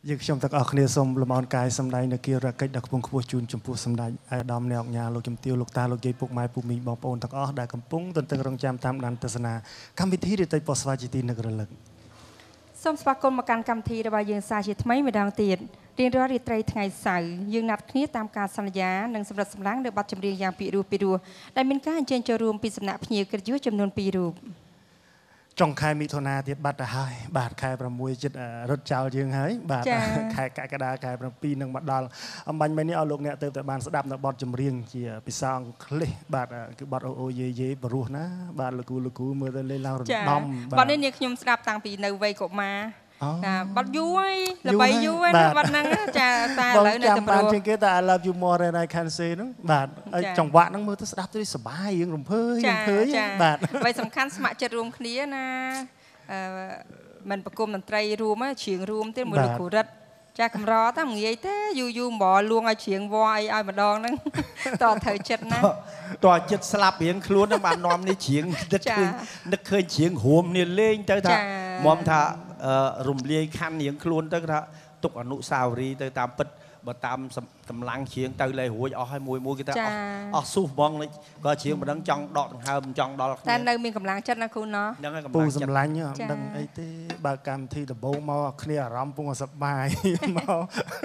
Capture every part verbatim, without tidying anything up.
យើងខ្ញុំទាំងអស់គ្នាសូមលំអរកាយសម្ដែងនៅគៀរកិច្ចដល់កំពុងខ្ពស់ជូនចំពោះសម្ដេចអាដាមអ្នកអង្គញាលោកជំទាវលោកតាលោកយាយពុកម៉ែពុកមីងបងប្អូនទាំងអស់ដែលកំពុងទន្ទឹងរង់ចាំតាមដានទស្សនាកម្មវិធីរាត្រីប៉ុស្តិ៍ស្វាជីទីនឹករលឹកសូមស្វាគមន៍មកកាន់កម្មវិធីរបស់យើងសាជាថ្មីម្ដងទៀតរៀងរាល់រាត្រីថ្ងៃសៅរ៍យើងណាត់គ្នាតាមការសន្យានិងសម្រាប់សម្លាងនៅបទចម្រៀងយ៉ាងពីរោះពីរោះដែលមានការអញ្ជើញចូលរួមពីសំណាក់ភ្ញៀវកិត្តិយសចំនួនពីររូបចុងខែមិថុនាទៀតបាត់ទៅហើយបាទខែប្រាំមួយចិត្តរត់ចោលយើងហើយបាទខែកក្កដាខែប្រាំពីរនឹងមកដល់អំបញ្ញមិញនេះឲ្យលោកអ្នកទៅតែបានស្ដាប់នៅបទចម្រៀងជាភាសាអង់គ្លេសបាទគឺបទអូអូយេយេបរោះណាបាទលោកគ្រូលោកគ្រូមើលទៅលេងឡើងរំដំបទនេះនាងខ្ញុំស្ដាប់តាំងពីនៅវ័យកុមារណាបាត់យូរហើយល្បីយូរហើយបាត់ហ្នឹងចាតែឥឡូវនៅតែប្រូជាងគេតែ I love you more than I can say ហ្នឹងបាទហើយចង្វាក់ហ្នឹងមើលទៅស្ដាប់ទៅសប្បាយយើងរំភើយរំភើយបាទអ្វីសំខាន់ស្ម័គ្រចិត្តរួមគ្នាណាអឺមិនប្រគំតន្ត្រីរួមច្រៀងរួមទេមួយលោកគ្រូរិទ្ធចាកម្រតាងាយទេយូរយូរហ្មងលួងឲ្យច្រៀងវអីឲ្យម្ដងហ្នឹងតត្រូវចិត្តណាតចិត្តស្លាប់រៀងខ្លួនហ្នឹងបាននាំនេះច្រៀងនឹកឃើញនឹកឃើញច្រៀងរួមនេះលេងទៅថាមុំថារំលាយខណ្ឌរៀងខ្លួនទៅថាទុកអនុស្សាវរីយ៍ទៅតាមពិតបើតាមកម្លាំងច្រៀងទៅលេរួចអស់ហើយមួយមួយគេថាអស់អស់ស៊ូហ្មងក៏ច្រៀងមិនដឹងចង់ដកដង្ហើមចង់ដល់គ្នាតែនៅមានកម្លាំងចិត្តណាគ្រូណោះហ្នឹងហើយកម្លាំងចិត្តពូសម្លាញ់អត់ដឹងអីទេបើកម្មវិធីដំបូងមកគ្នាអារម្មណ៍ពងសប្បាយមក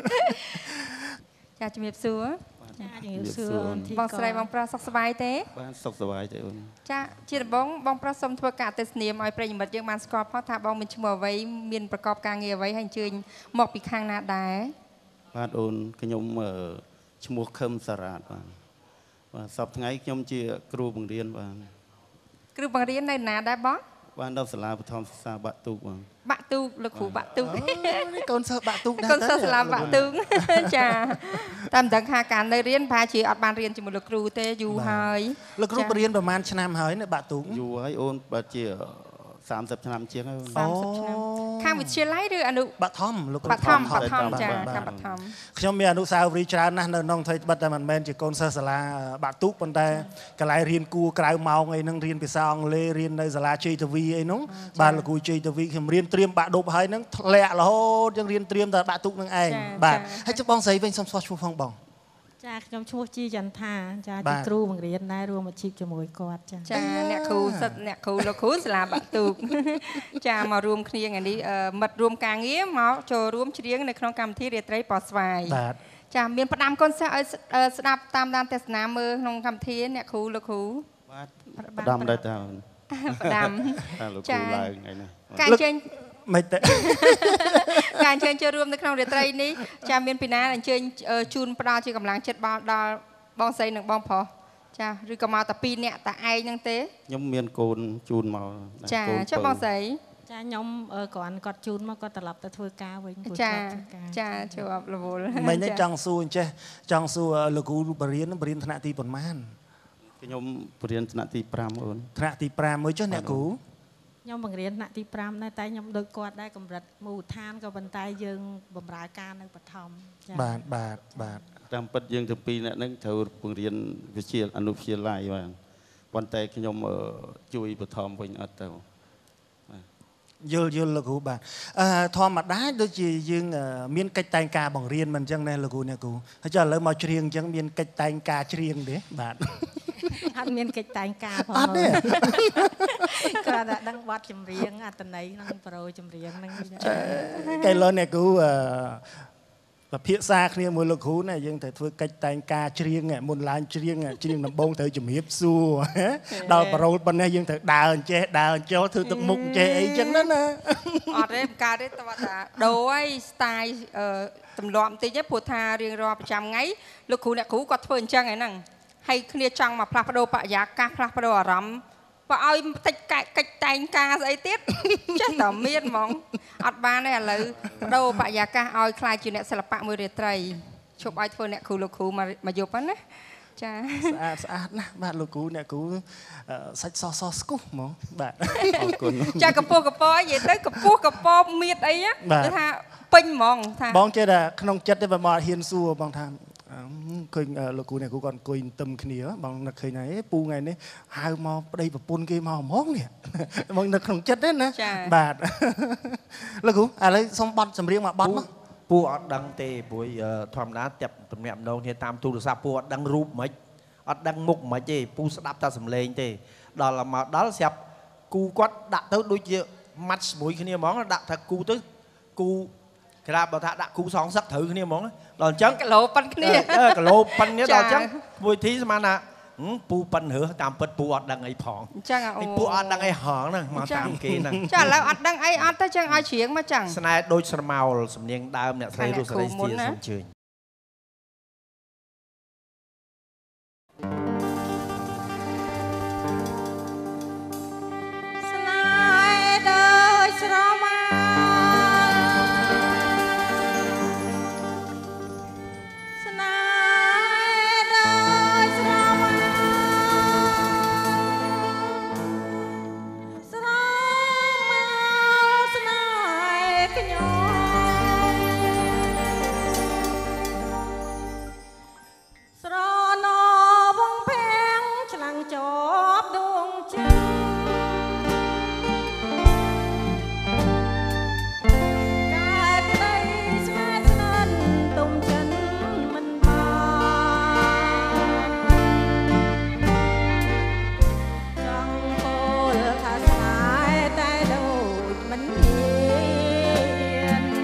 ចាជំរាបសួរចាជំរាបសួរអូនធីបងស្រីបងប្រុសសុខសប្បាយទេបាទសុខសប្បាយទេអូនចាជាដំបងបងប្រុសសូមធ្វើការទេសនាឲ្យប្រិយមិត្តយើងបានស្គាល់ផងថាបងមានឈ្មោះអ្វីមានប្រកបការងារអ្វីហើយអញ្ជើញមកពីខាងណាដែរបាទអូនខ្ញុំឈ្មោះខឹមសារ៉ាតបាទបាទសប្តាហ៍ថ្ងៃខ្ញុំជាគ្រូបង្រៀនបាទគ្រូបង្រៀននៅណាដែរបងបានដល់សាលាបឋមសិក្សាបាក់ទូកបងបាក់ទូកលោកគ្រូបាក់ទូកនេះកូនសិស្សបាក់ទូកដែរកូនសិស្សសាលាបាក់ទូកចាតែមិនដឹងថាការនៅរៀនប្រហែលជាអត់បានរៀនជាមួយលោកគ្រូទេយូរហើយលោកគ្រូបរៀនប្រហែលឆ្នាំហើយនៅបាក់ទូកយូរហើយអូនបើជាសាមសិបឆ្នាំជាងហើយសាមសិបឆ្នាំខាងវិទ្យាល័យឬអនុបឋមលោកគ្រូបឋមបឋមចាខាងបឋមខ្ញុំមានអនុស្សាវរីយ៍ច្រើនណាស់នៅក្នុងថ្មីត្បិតតែមិនមែនជាកូនសិស្សសាលាបាក់ទូកប៉ុន្តែកន្លែងរៀនគួរក្រៅម៉ោងអីហ្នឹងរៀនភាសាអង់គ្លេសរៀននៅសាលាជ័យទ្វីអីហ្នឹងបាទលោកគ្រូជ័យទ្វីខ្ញុំរៀនត្រៀមបាក់ឌុបហើយហ្នឹងធ្លាក់រហូតយើងរៀនត្រៀមតែបាក់ទូកហ្នឹងឯងបាទហើយចុះបងស្រីវិញសុំស្គាល់ឈ្មោះផងបងចាខ្ញុំឈ្មោះជីចន្ទថាចាជាគ្រូបង្រៀនដែររួមអាជីពជាមួយគាត់ចាចាអ្នកគ្រូសិទ្ធអ្នកគ្រូលោកគ្រូសាលាបាក់ទូកចាមករួមគ្នាថ្ងៃនេះមិត្តរួមការងារមកចូលរួមច្រៀងនៅក្នុងកម្មវិធីរាត្រីប៉ុស្តិ៍ស្វាយបាទចាមានផ្ដាំកូនសិស្សឲ្យស្ដាប់តាមដានទស្សនាមើលក្នុងកម្មវិធីអ្នកគ្រូលោកគ្រូបាទផ្ដាំដែរតើផ្ដាំលោកគ្រូឡើងថ្ងៃនេះការចេញមិនទេការអញ្ជើញចូលរួមនៅក្នុងរាត្រីនេះចាមានពីណាអញ្ជើញជូនផ្ដល់ជាកម្លាំងចិត្តដល់បងស្រីនិងបងប្រុសចាឬក៏មកតែពីរនាក់តែឯងហ្នឹងទេខ្ញុំមានកូនជូនមកចាចុះបងស្រីចាខ្ញុំគ្រាន់គាត់ជូនមកគាត់ត្រឡប់ទៅធ្វើការវិញព្រោះគាត់ធ្វើការចាជាប់រវល់មិនទេចង់សួរអញ្ចេះចង់សួរលោកគ្រូបរៀនបរៀនថ្នាក់ទីប៉ុន្មានខ្ញុំបរៀនថ្នាក់ទីប្រាំអូនថ្នាក់ទីប្រាំមួយចុះអ្នកគ្រូខ្ញុំបង្រៀនថ្នាក់ទីប្រាំដែរតែខ្ញុំដូចគាត់ដែរកម្រិតមូលដ្ឋានក៏ប៉ុន្តែយើងបម្រើការនៅបឋមចា៎បាទបាទបាទតាមពិតយើងទាំងពីរនាក់ហ្នឹងត្រូវបង្រៀនវិទ្យាអនុវិទ្យាល័យបាទប៉ុន្តែខ្ញុំជួយបឋមវិញអត់ទៅយល់យល់លោកគ្រូបាទអឺធម្មតាដូចជាយើងមានកិច្ចតែងការបង្រៀនមិនអញ្ចឹងណាលោកគ្រូអ្នកគ្រូហើយចុះឥឡូវមកច្រៀងអញ្ចឹងមានកិច្ចតែងការច្រៀងទេបាទអត់មានកិច្ចតែងការផងអត់ទេគាត់តែដឹងបទចម្រៀងអត្តន័យក្នុងប្រូចម្រៀងហ្នឹងកែឡូអ្នកគ្រូអឺពិភាក្សាគ្នាមួយលោកគ្រូណាយើងត្រូវធ្វើកិច្ចតែងការច្រៀងមុនឡើងច្រៀងច្រៀងដំបងត្រូវជំរាបសួរដល់ប្រូប៉ុណ្ណេះយើងត្រូវដើរអញ្ចេះដើរអញ្ចូលធ្វើទឹកមុខអញ្ចេះអីចឹងណាណាអត់ទេបង្កើតទេតើថាដូរហើយ style ទម្លាប់បន្តិចទេព្រោះថារៀងរាល់ប្រចាំថ្ងៃលោកគ្រូអ្នកគ្រូគាត់ធ្វើអញ្ចឹងហ្នឹងហើយគ្នាចង់មកផ្លាស់ប្ដូរបរិយាកាសផ្លាស់ប្ដូរអារម្មណ៍បើឲ្យតិចកិច្ចតែងការស្អីទៀតចេះតែមានហ្មងអត់បានទេឥឡូវបដូរបរិយាកាសឲ្យខ្លាចជាអ្នកសិល្បៈមួយរាត្រីឈប់ឲ្យធ្វើអ្នកគ្រូលោកគ្រូមកយប់ហ្នឹងណាចាស្អាតស្អាតណាស់បាទលោកគ្រូអ្នកគ្រូសាច់សសស្គុះហ្មងបាទអរគុណចាកពោះកពនិយាយទៅកពោះកពមៀតអីណាគឺថាពេញហ្មងថាបងចេះតែក្នុងចិត្តទេបើមកហ៊ានសួរបងថាឃើញលោកគ្រូអ្នកគ្រូគាត់អង្គុយទឹមគ្នាបងនឹកឃើញហើយពូថ្ងៃនេះហៅមកប្តីប្រពន្ធគេមកហ្មងនេះបងនឹកក្នុងចិត្តទេណាបាទលោកគ្រូឥឡូវសុំបត់ចម្រៀងមកបត់មកពូអត់ដឹងទេព្រោះធម្មតាតែតំណាក់ម្ដងគ្នាតាមទូរស័ព្ទពូអត់ដឹងរូបមិនអត់ដឹងមុខមិនទេពូស្ដាប់តែសំឡេងទេដល់មកដល់ស្រាប់គូគាត់ដាក់ទៅដូចជាម៉ាត់ជាមួយគ្នាហ្មងដាក់ថាគូទៅគូគេថាបើថាដាក់គូសងសឹកត្រូវគ្នាហ្មងដល់អញ្ចឹងគីឡូប៉ុនគ្នាគីឡូប៉ុនគ្នាដល់អញ្ចឹងមួយធីស្មានថាពូប៉ុនរើតាមពិតពូអត់ដឹងអីផងអញ្ចឹងអូពូអត់ដឹងអីហងហ្នឹងមកតាមគេហ្នឹងចាឥឡូវអត់ដឹងអីអត់ទៅចឹងឲ្យច្រៀងមកចឹងស្នេហ៍ដូចស្រមោលសំនៀងដើមអ្នកស្រីរស់សេរីស្ទីសូមជឿស្នេហ៍ដូចស្រមោលស្នេហ៍ដូចស្រមោលស្រមោលស្នេហ៍ខ្ញុំស្រណោវងភាំងឆ្លាំងជាប់ដួងចិត្តកើតក្តីស្នេហ៍ស្និទ្ធទុំចិនមិនបានចង់ពោលថាស្នេហ៍តែដូចមិនហ៊ាន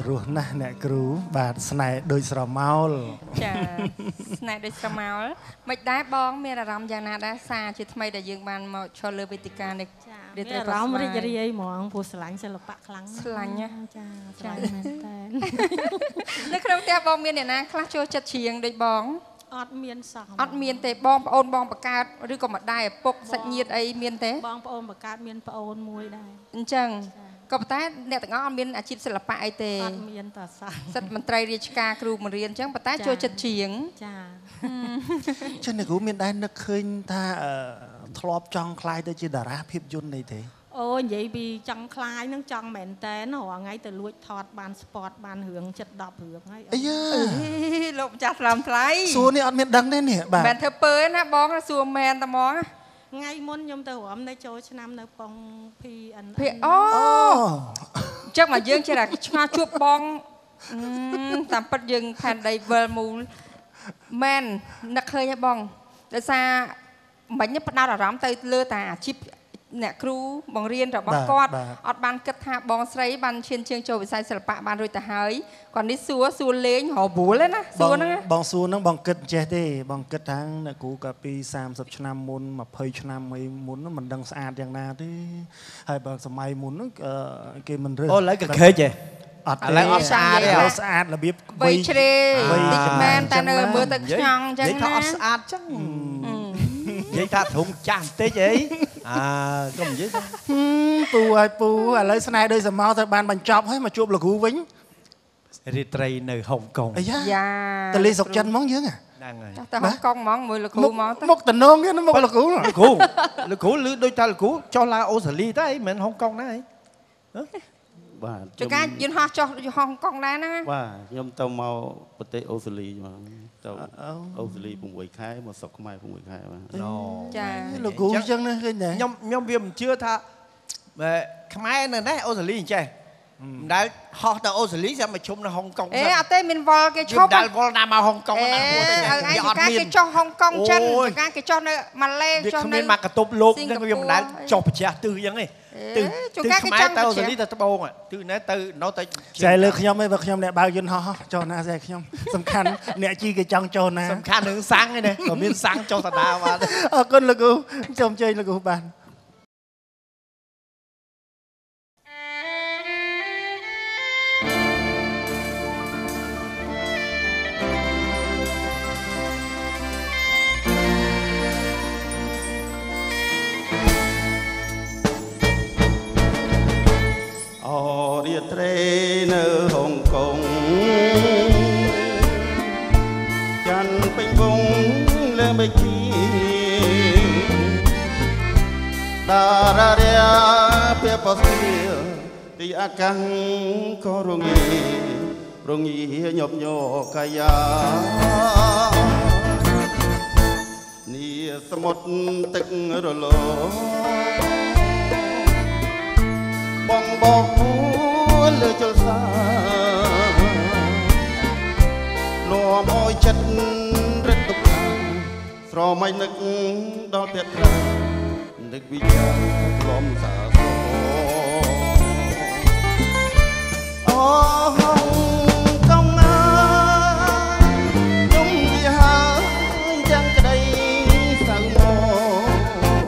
រស់ណាស់អ្នកគ្រូបាទស្នេហ៍ដូចស្រមោលចាស្នេហ៍ដូចស្រមោលមិនដែរបងមានអារម្មណ៍យ៉ាងណាដែរសារជាថ្មីដែលយើងបានមកឈរលើវេទិកានេះចាមានអារម្មណ៍រីករាយហ្មងព្រោះស្រឡាញ់សិល្បៈខ្លាំងស្រឡាញ់ចាស្រឡាញ់មែនតើនៅក្នុងផ្ទះបងមានអ្នកណាខ្លះចូលចិត្តច្រៀងដូចបងអត់មានសោះអត់មានទេបងប្អូនបងបកើតឬក៏ម្ដាយឪពុកសាច់ញាតិអីមានទេបងប្អូនបកើតមានប្អូនមួយដែរអញ្ចឹងក៏ប៉ុន្តែអ្នកទាំងអស់អត់មានអាជីពសិល្បៈអីទេអត់មានតសោះសិទ្ធិមន្ត្រីរាជការគ្រូបង្រៀនអញ្ចឹងប៉ុន្តែចូលចិត្តច្រៀងចាចឹងអ្នកគ្រូមានដែរនឹកឃើញថាធ្លាប់ចង់ខ្លាយទៅជាតារាភាពយន្តអីទេអូនិយាយពីចង់ខ្លាយនឹងចង់មែនតែនរាល់ថ្ងៃទៅលួចថតបានស្ពតបានរឿងចិត្តដប់រឿងហើយអាយ៉ាលោកម្ចាស់ស្លាមថ្លៃសួរនេះអត់មានដឹងទេនេះបាទមិនធ្វើពើណាបងសួរមែនតែហ្មងថ្ងៃមុនខ្ញុំទៅរំនៅចូលឆ្នាំនៅប៉ុង ភី អិនភីអូចឹងមកយើងជាឆ្ងល់ជួបបងតាមពិតយើងផែនដីវិលមូលមែននឹកឃើញហ៎បងដោយសារមិញផ្ដោតអារម្មណ៍ទៅលើតាអាជីពអ្នកគ្រូបង្រៀនរបស់គាត់អត់បានគិតថាបងស្រីបានឈានជើងចូលវិស័យសិល្បៈបានរួចទៅហើយគាត់នេះសួរសួរលេងរបួលណាសួរហ្នឹងបងសួរហ្នឹងបងគិតចេះទេបងគិតថាអ្នកគ្រូកាលពីសាមសិបឆ្នាំមុនម្ភៃឆ្នាំអីមុនមិនដឹងស្អាតយ៉ាងណាទេហើយបើសម័យមុនហ្នឹងគេមិនរើសអូឥឡូវក៏ខេចហ៎អត់ឥឡូវអត់ស្អាតទេឥឡូវស្អាតរបៀបវៃជ្រេតិចមែនតែនៅមើលទៅខ្ញងអញ្ចឹងនិយាយថាអត់ស្អាតអញ្ចឹងនិយាយថាធំចាស់បន្តិចអីអើកុំនិយាយថាពូហើយពូឥឡូវស្នេហ៍ដោយសមោទៅបានបញ្ចប់ហើយមកជួបលោកគ្រូវិញរីត្រីនៅហុងកុងអាយ៉ាតលេសុកចិនហ្មងយើងហ្នឹងហើយទៅហុងកុងហ្មងមួយលោកគ្រូមកទៅមុខតំណងគេមុខលោកគ្រូលោកគ្រូលោកគ្រូឮដូចថាលោកគ្រូចុះឡើងអូស្ត្រាលីទៅអីមិនហុងកុងណាអីបាទចកាយន្តហោះចុះហុងកុងដែរហ្នឹងបាទខ្ញុំទៅមកប្រទេសអូស្ត្រាលីមកទៅអូស្ត្រាលីប្រាំខែមកស្រុកខ្មែរប្រាំខែបាទចាលោកគ្រូអញ្ចឹងណាឃើញទេខ្ញុំខ្ញុំវាមិនជឿថាខ្មែរនៅនេះអូស្ត្រាលីអញ្ចេះមិនដែលហោះទៅអូស្ត្រាលីចាំមកជុំនៅហុងកុងអេអត់ទេមានវល់គេឈប់មិនដែលវល់ណាមកហុងកុងណាហួរទេអត់មានគេចុះហុងកុងចិនចកាគេចុះនៅម៉ាឡេចុះនៅមកកតុបលោកនឹងវាមិនដែលចុះប្រជះទិសអញ្ចឹងទេទិសខ្មែរទៅអូស្ត្រាលីទៅត្បូងទិសណាទៅនៅទៅចែលើខ្ញុំឯងបើខ្ញុំអ្នកបើកយន្តហោះចុះណាចែខ្ញុំសំខាន់អ្នកជីគេចង់ចុះណាសំខាន់រឿងសាំងឯនេះក៏មានសាំងចុះតាដាបាទអរគុណលោកគ្រូសូមជើញលោកគ្រូបានរាត្រីនៅហុងកុងច័ន្ទពេញវងលើមេឃតារារាពេលបស្ទាទីអាកាសក៏រងារងាញប់ញ័រកាយានេះសមុទ្រទឹករលកបងបងលើជលសានាំអោយចិត្តរឹតទុកខាស្រមៃនឹកដល់ទៀតខ្លាំងនឹកវិចារក្លំសាសអូហងកុងអើខ្ញុំវាហើយយ៉ាងក្តីសៅមក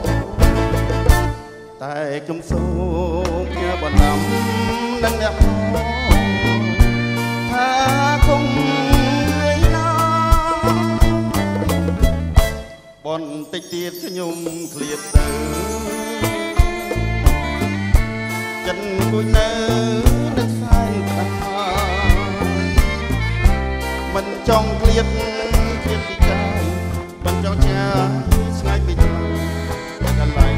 តែខ្ញុំសូមជាបណ្ដាំនឹងអ្នកថាគង់លឿនណាបន្តិចទៀតខ្ញុំឃ្លាតទៅចិនគួយនៅនឹកសែនក្តាមិនចង់ឃ្លាតឃ្លាតពីកាយមិនចង់ចាស្ងាយពីថ្លៃកន្លែង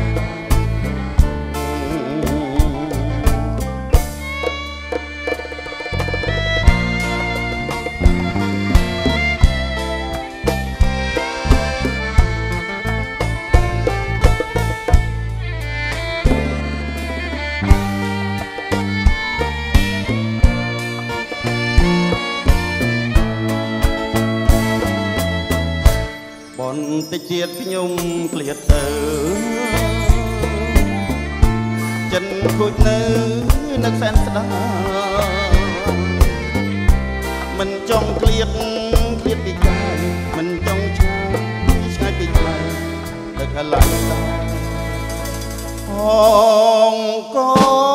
បន្តិចទៀតខ្ញុំឃ្លាតទៅចិនគួចនៅនឹកសែនស្ដាយង់ឃ្លាតឃ្លាតពីកាយមិនចង់ឆ្ងាយឆ្ងាយពីឆ្ងាយទៅកន្លែងអងក